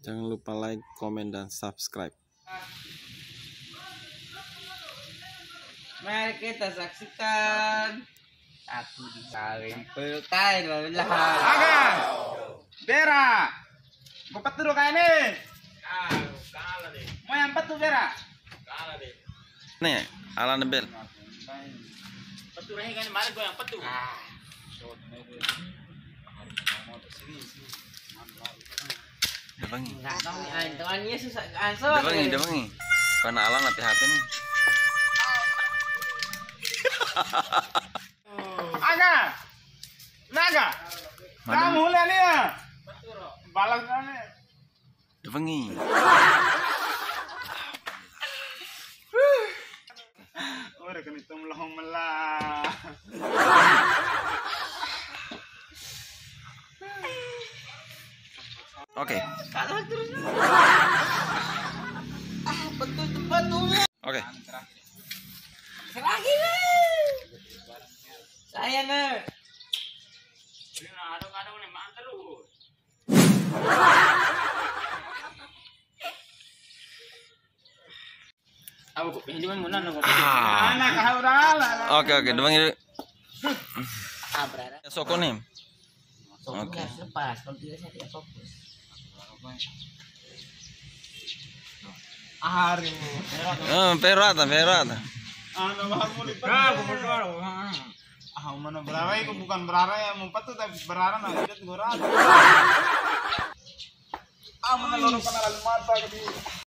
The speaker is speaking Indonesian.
Jangan lupa like, komen, dan subscribe. Mari kita saksikan aku dikawin peltai lah. Aga, Bera, bapak tuh kayak ini. Kalah deh. Mau yang petu Bera? Kalah deh. Nih, ala nebel. Petu lagi kan kemarin gue yang petu. Dewangi. Enggak tahu nih, temannya susah ansor. Dewangi. Karena ala hati-hati nih. Aga, naga, kamu lihat nih ya. Balas nih. Dewangi. Udah kan itu melong melah. Oke. Kalah terus. Betul betul. Oke. Lagi saya nih. Ada nih mantel lu. Aku ini mah munan aku. Anak kau rala. Oke, Dewangi. Abra. Soko nih. Oke. Lepas kalau tidak saya tidak fokus. Hari. Perata. Anak bahamu di Ah, mana berara itu bukan berara ya, mau petu tapi berara nah tidak gorang. Ah, mana lorong kenal mata gitu.